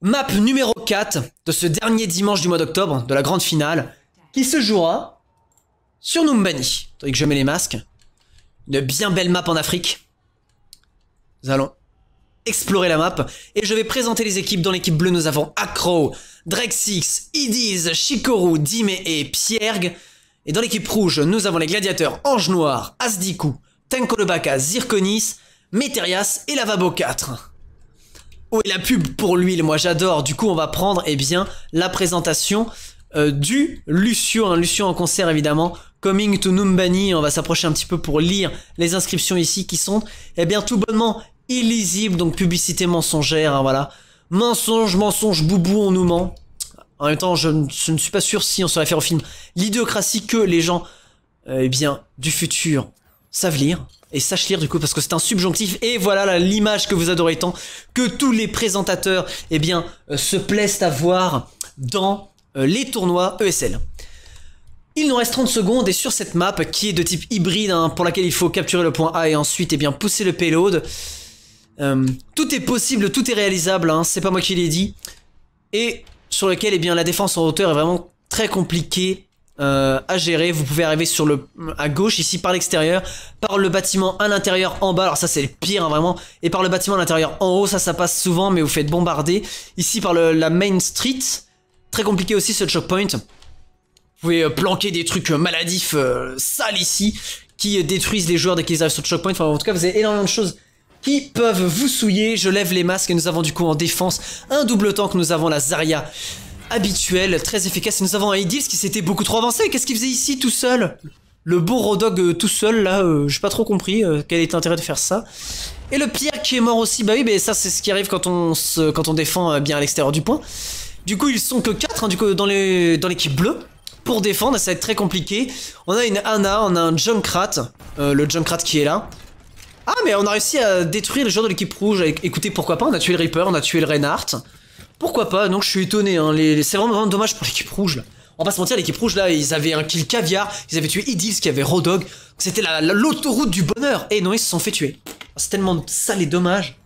Map numéro 4 de ce dernier dimanche du mois d'octobre, de la grande finale, qui se jouera sur Numbani. Attendez que je mets les masques. Une bien belle map en Afrique. Nous allons explorer la map et je vais présenter les équipes. Dans l'équipe bleue, nous avons Akro, Drexix, Idiz, Shikoru, Dime et Pierg. Et dans l'équipe rouge, nous avons les gladiateurs Ange Noir, Asdiku, Tenkolobaka, Zirconis, Meterias et Lavabo 4. Oh, et la pub pour l'huile, moi j'adore. Du coup, on va prendre la présentation du Lucio, Lucio en concert évidemment. Coming to Numbani, on va s'approcher un petit peu pour lire les inscriptions ici qui sont tout bonnement illisibles. Donc publicité mensongère, voilà. Mensonge, boubou, on nous ment. En même temps, je ne suis pas sûr si on se réfère au film L'Idiocratie que les gens du futur savent lire. Et sache lire du coup parce que c'est un subjonctif. Et voilà l'image que vous adorez tant, que tous les présentateurs se plaisent à voir dans les tournois ESL. Il nous reste 30 secondes et sur cette map qui est de type hybride pour laquelle il faut capturer le point A et ensuite pousser le payload. Tout est possible, tout est réalisable, c'est pas moi qui l'ai dit. Et sur lequel la défense en hauteur est vraiment très compliquée à gérer. Vous pouvez arriver à gauche ici par l'extérieur, par le bâtiment à l'intérieur en bas, alors ça c'est le pire vraiment, et par le bâtiment à l'intérieur en haut, ça passe souvent mais vous faites bombarder. Ici par la main street, très compliqué aussi ce choke point. Vous pouvez planquer des trucs maladifs sales ici qui détruisent les joueurs dès qu'ils arrivent sur le choke point. Enfin en tout cas vous avez énormément de choses qui peuvent vous souiller. Je lève les masques et nous avons du coup en défense un double tank. Nous avons la Zarya habituelle, très efficace. Et nous avons un Idiz qui s'était beaucoup trop avancé. Qu'est-ce qu'il faisait ici tout seul? Le beau Rodog tout seul là, j'ai pas trop compris quel était l'intérêt de faire ça. Et le Pierre qui est mort aussi, bah oui, mais ça c'est ce qui arrive quand on défend bien à l'extérieur du point. Du coup ils sont que 4 du coup dans l'équipe bleue. Pour défendre, ça va être très compliqué. On a une Ana, on a un Junkrat, le Junkrat qui est là. Ah mais on a réussi à détruire les joueurs de l'équipe rouge. Écoutez, pourquoi pas, on a tué le Reaper, on a tué le Reinhardt. Pourquoi pas, donc je suis étonné, c'est vraiment dommage pour l'équipe rouge là. On va pas se mentir, l'équipe rouge là, ils avaient un kill caviar, ils avaient tué Idiz qui avait Rodog. C'était l'autoroute du bonheur. Et non, ils se sont fait tuer. C'est tellement sale et dommage.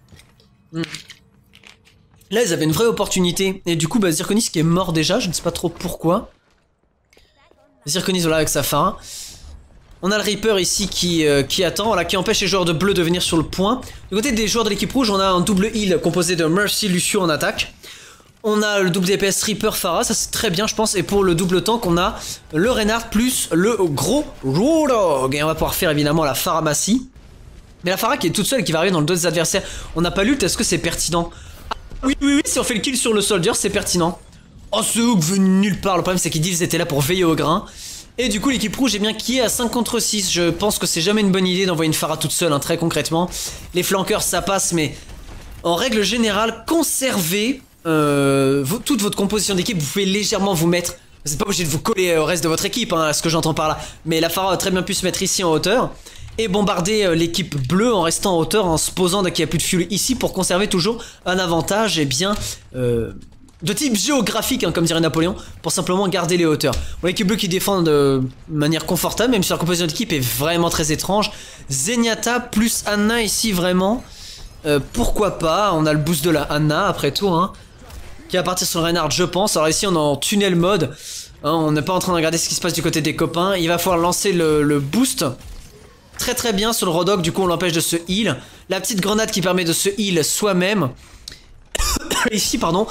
Là, ils avaient une vraie opportunité. Et du coup, Zirconis qui est mort déjà, je ne sais pas trop pourquoi. Zirconis voilà avec sa fin. On a le Reaper ici qui attend, voilà, qui empêche les joueurs de bleu de venir sur le point. Du côté des joueurs de l'équipe rouge, on a un double heal composé de Mercy, Lucio en attaque. On a le double DPS Reaper, Pharah, ça c'est très bien je pense. Et pour le double tank, on a le Reinhardt plus le gros Rodog. Et on va pouvoir faire évidemment la Pharamacie. Mais la Pharah qui est toute seule et qui va arriver dans le dos des adversaires. On n'a pas l'ult, est-ce que c'est pertinent? Ah, oui, si on fait le kill sur le soldier, c'est pertinent. Oh, ce hook venu nulle part, le problème c'est qu'ils étaient là pour veiller au grain. Et du coup l'équipe rouge qui est à 5 contre 6. Je pense que c'est jamais une bonne idée d'envoyer une Pharah toute seule, très concrètement. Les flanqueurs ça passe, mais en règle générale, conservez toute votre composition d'équipe. Vous pouvez légèrement vous mettre, vous n'êtes pas obligé de vous coller au reste de votre équipe, à ce que j'entends par là. Mais la Pharah a très bien pu se mettre ici en hauteur et bombarder l'équipe bleue en restant en hauteur, en se posant dès qu'il n'y a plus de fuel ici pour conserver toujours un avantage de type géographique, comme dirait Napoléon, pour simplement garder les hauteurs. Bon, l'équipe bleue qui défend de manière confortable, même si la composition d'équipe est vraiment très étrange. Zenyatta plus Anna ici, vraiment. Pourquoi pas, on a le boost de la Anna après tout, qui va partir sur le Reinhardt, je pense. Alors ici, on est en tunnel mode. On n'est pas en train de regarder ce qui se passe du côté des copains. Il va falloir lancer le boost. Très très bien sur le Rodog, du coup on l'empêche de se heal. La petite grenade qui permet de se heal soi-même. Ici, pardon.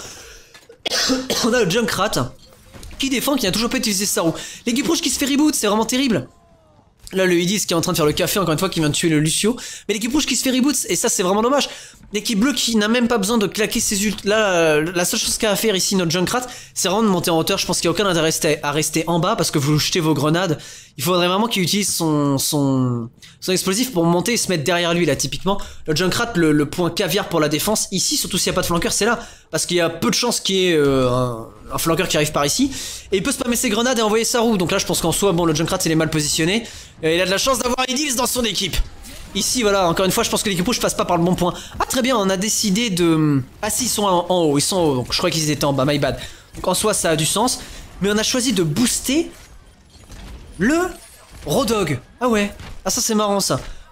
On a le Junkrat qui défend, qui n'a toujours pas utilisé sa roue. L'équipe rouge qui se fait reboot, c'est vraiment terrible. Là le Idiz qui est en train de faire le café encore une fois, qui vient de tuer le Lucio. Mais l'équipe rouge qui se fait reboot, et ça c'est vraiment dommage. L'équipe bleue qui n'a même pas besoin de claquer ses ult. Là la seule chose qu'a à faire ici notre Junkrat, c'est vraiment de monter en hauteur. Je pense qu'il n'y a aucun intérêt à rester en bas parce que vous jetez vos grenades. Il faudrait vraiment qu'il utilise son explosif pour monter et se mettre derrière lui là typiquement. Le Junkrat, le point caviar pour la défense. Ici surtout s'il n'y a pas de flanqueur, c'est là. Parce qu'il y a peu de chances qu'il y ait un flanqueur qui arrive par ici. Et il peut spammer ses grenades et envoyer sa roue. Donc là je pense qu'en soi, bon, le Junkrat il est mal positionné. Et il a de la chance d'avoir Idiz dans son équipe. Ici voilà, encore une fois je pense que l'équipe rouge passe pas par le bon point. Ah très bien, on a décidé de... Ah si, ils sont en haut, ils sont en haut. Donc je crois qu'ils étaient en bas, my bad. Donc en soi ça a du sens. Mais on a choisi de booster le Rodog. Ah ouais, ah ça c'est marrant ça.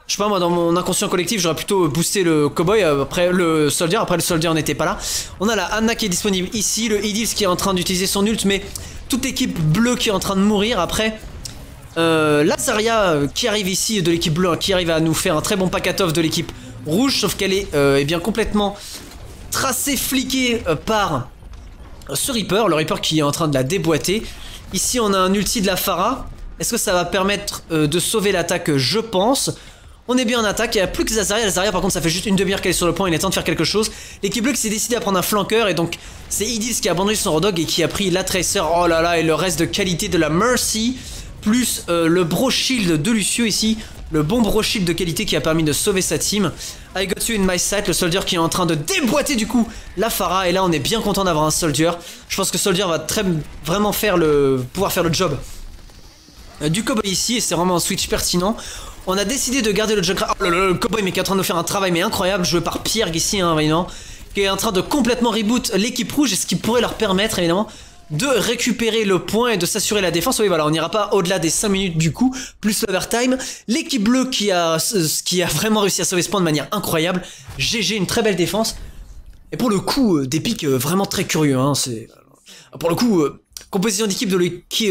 Je sais pas, moi, dans mon inconscient collectif, j'aurais plutôt boosté le cowboy, après le soldier n'était pas là. On a la Anna qui est disponible ici, le Idils qui est en train d'utiliser son ult, mais toute l'équipe bleue qui est en train de mourir. Après, la Zarya qui arrive ici de l'équipe bleue, hein, qui arrive à nous faire un très bon pack-off de l'équipe rouge, sauf qu'elle est eh bien complètement tracée, fliquée par ce Reaper, le Reaper qui est en train de la déboîter. Ici, on a un ulti de la Pharah. Est-ce que ça va permettre de sauver l'attaque? Je pense. On est bien en attaque, il n'y a plus que Zazaria. La Zazaria par contre ça fait juste une demi-heure qu'elle est sur le point, il est temps de faire quelque chose. L'équipe bleue qui s'est décidée à prendre un flanqueur et donc c'est Idils qui a abandonné son Rodog et qui a pris la Tracer. Oh là là, et le reste de qualité de la Mercy, plus le Bro Shield de Lucio ici. Le bon Bro Shield de qualité qui a permis de sauver sa team. I got you in my sight, le Soldier qui est en train de déboîter du coup la Pharah. Et là on est bien content d'avoir un Soldier. Je pense que Soldier va vraiment pouvoir faire le job du cowboy ici et c'est vraiment un switch pertinent. On a décidé de garder le Junkrat. Oh le cowboy mais qui est en train de faire un travail mais incroyable, joué par Pierre ici hein, évidemment, qui est en train de complètement reboot l'équipe rouge et ce qui pourrait leur permettre évidemment de récupérer le point et de s'assurer la défense. Oui voilà, on n'ira pas au-delà des 5 minutes du coup, plus l'overtime. L'équipe bleue qui a vraiment réussi à sauver ce point de manière incroyable. GG, une très belle défense. Et pour le coup, des pics vraiment très curieux. Hein, pour le coup, composition d'équipe de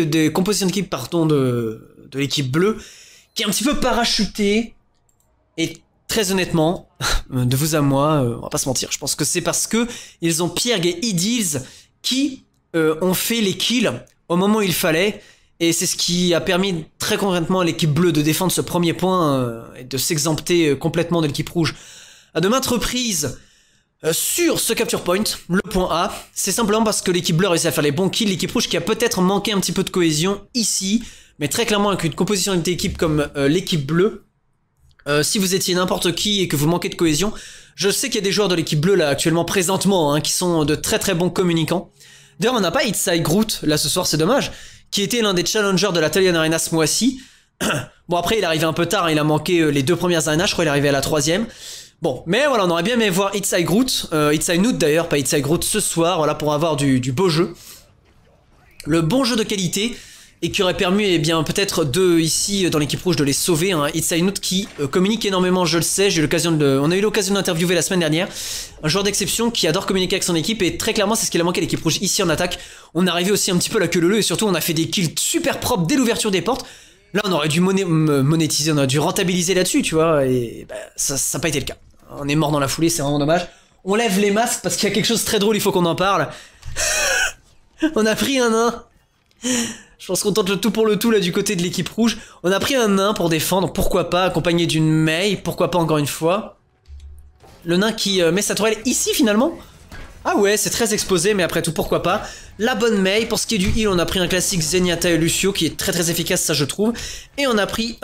l'équipe bleue qui est un petit peu parachutée. Et très honnêtement, de vous à moi, on va pas se mentir, je pense que c'est parce que ils ont Pierre et Idils qui ont fait les kills au moment où il fallait. Et c'est ce qui a permis très concrètement à l'équipe bleue de défendre ce premier point et de s'exempter complètement de l'équipe rouge à de maintes reprises. Sur ce capture point, le point A, c'est simplement parce que l'équipe bleue a réussi à faire les bons kills, l'équipe rouge qui a peut-être manqué un petit peu de cohésion ici, mais très clairement avec une composition d'équipe comme l'équipe bleue, si vous étiez n'importe qui et que vous manquez de cohésion, je sais qu'il y a des joueurs de l'équipe bleue là actuellement présentement hein, qui sont de très très bons communicants. D'ailleurs on n'a pas Hitsai Groot là ce soir, c'est dommage, qui était l'un des challengers de la Talion Arena ce mois-ci. Bon après il est arrivé un peu tard, hein, il a manqué les 2 premières arenas, je crois qu'il est arrivé à la 3ème. Bon, mais voilà, on aurait bien aimé voir Hitsai Groot, Hitsai Noot d'ailleurs, pas Hitsai Groot ce soir, voilà, pour avoir du beau jeu. Le bon jeu de qualité, et qui aurait permis, eh bien, peut-être ici, dans l'équipe rouge, de les sauver, hein. Hitsai Noot qui communique énormément, je le sais, on a eu l'occasion d'interviewer la semaine dernière, un joueur d'exception qui adore communiquer avec son équipe, et très clairement, c'est ce qu'il a manqué à l'équipe rouge ici en attaque. On est arrivé aussi un petit peu la queue leu, et surtout, on a fait des kills super propres dès l'ouverture des portes. Là, on aurait dû monétiser, on aurait dû rentabiliser là-dessus, tu vois, et bah, ça n'a pas été le cas. On est mort dans la foulée, c'est vraiment dommage. On lève les masques parce qu'il y a quelque chose de très drôle, il faut qu'on en parle. On a pris un nain. Je pense qu'on tente le tout pour le tout là du côté de l'équipe rouge. On a pris un nain pour défendre, pourquoi pas, accompagné d'une Mei, pourquoi pas encore une fois. Le nain qui met sa tourelle ici finalement. Ah ouais, c'est très exposé, mais après tout, pourquoi pas. La bonne Mei, pour ce qui est du heal, on a pris un classique Zenyatta et Lucio qui est très très efficace, ça je trouve. Et on a pris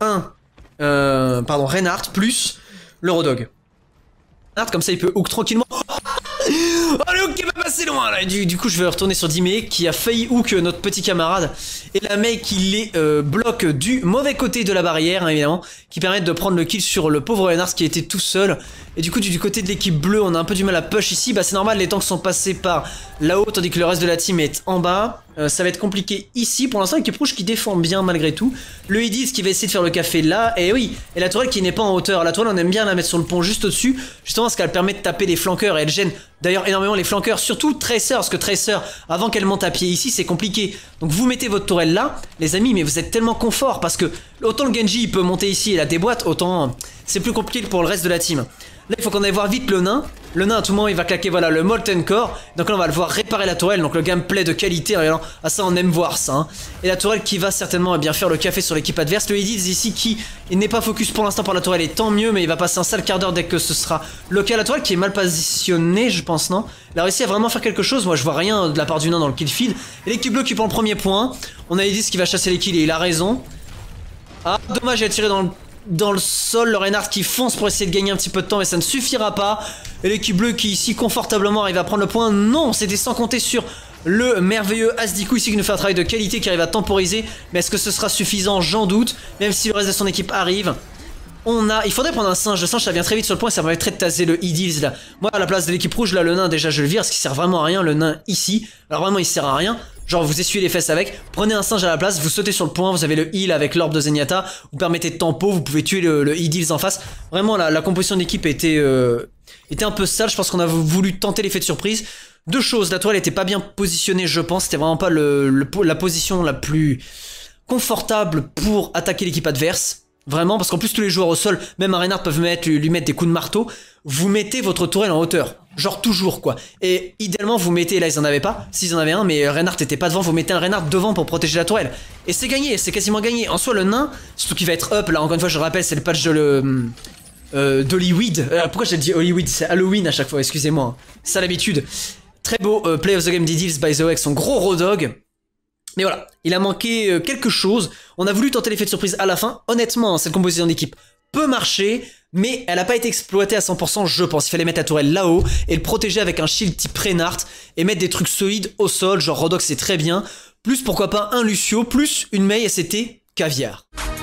Reinhardt plus le Rodog. Comme ça il peut hook tranquillement. Oh le hook qui va passer loin là. Du coup je vais retourner sur Dimé qui a failli hook notre petit camarade. Et la Mei qui les bloque du mauvais côté de la barrière hein, évidemment, qui permettent de prendre le kill sur le pauvre Reinhardt qui était tout seul. Et du coup du côté de l'équipe bleue on a un peu du mal à push ici. Bah c'est normal, les tanks sont passés par là-haut tandis que le reste de la team est en bas. Ça va être compliqué ici. Pour l'instant l'équipe rouge qui défend bien malgré tout. Le Idis qui va essayer de faire le café là. Et oui, et la tourelle qui n'est pas en hauteur. La tourelle on aime bien la mettre sur le pont juste au-dessus, justement parce qu'elle permet de taper les flanqueurs. Et elle gêne d'ailleurs énormément les flanqueurs, surtout Tracer, parce que Tracer avant qu'elle monte à pied ici c'est compliqué. Donc vous mettez votre tourelle là les amis, mais vous êtes tellement confort, parce que autant le Genji il peut monter ici et la déboîte, autant c'est plus compliqué pour le reste de la team. Là il faut qu'on aille voir vite le nain. Le nain à tout moment il va claquer voilà le Molten Core. Donc là on va le voir réparer la tourelle. Donc le gameplay de qualité, ah ça on aime voir ça hein. Et la tourelle qui va certainement bien faire le café sur l'équipe adverse. Le Idis ici qui n'est pas focus pour l'instant par la tourelle, et tant mieux, mais il va passer un sale quart d'heure dès que ce sera le cas. La tourelle qui est mal positionnée je pense, non? Elle a réussi à vraiment faire quelque chose, moi je vois rien de la part du nain dans le kill feed. Et l'équipe bleue qui prend le premier point. On a Idis qui va chasser les kills et il a raison. Ah dommage, il a tiré dans le sol, le Reinhardt qui fonce pour essayer de gagner un petit peu de temps, mais ça ne suffira pas. Et l'équipe bleue qui ici confortablement arrive à prendre le point. Non, c'était sans compter sur le merveilleux Asdiku ici qui nous fait un travail de qualité, qui arrive à temporiser. Mais est-ce que ce sera suffisant? J'en doute, même si le reste de son équipe arrive. Il faudrait prendre un singe, le singe ça vient très vite sur le point, ça permettrait de taser le Idils là. Moi à la place de l'équipe rouge là, le nain déjà je le vire, parce qu'il sert vraiment à rien, le nain ici. Alors vraiment il sert à rien. Genre vous essuyez les fesses avec, prenez un singe à la place, vous sautez sur le point, vous avez le heal avec l'orbe de Zenyatta, vous permettez de tempo, vous pouvez tuer le heal en face. Vraiment la composition d'équipe était un peu sale, je pense qu'on a voulu tenter l'effet de surprise. Deux choses, la tourelle était pas bien positionnée je pense, c'était vraiment pas la position la plus confortable pour attaquer l'équipe adverse. Vraiment, parce qu'en plus tous les joueurs au sol, même un Reinhardt peuvent lui mettre des coups de marteau. Vous mettez votre tourelle en hauteur, genre toujours quoi. Et idéalement vous mettez, là ils en avaient pas, s'ils en avaient un, mais Reinhardt était pas devant, vous mettez un Reinhardt devant pour protéger la tourelle. Et c'est gagné, c'est quasiment gagné. En soi le nain, surtout qu'il va être up, là encore une fois je le rappelle, c'est le patch d'Hollywood. Pourquoi j'ai dit Hollywood? C'est Halloween à chaque fois, excusez-moi. C'est ça l'habitude. Très beau play of the game d'Idils by the way avec son gros raw dog. Mais voilà, il a manqué quelque chose. On a voulu tenter l'effet de surprise à la fin. Honnêtement, cette composition d'équipe peut marcher, mais elle n'a pas été exploitée à 100%, je pense. Il fallait mettre la tourelle là-haut et le protéger avec un shield type Reinhardt et mettre des trucs solides au sol, genre Rodox c'est très bien. Plus pourquoi pas un Lucio, plus une Mei et c'était caviar.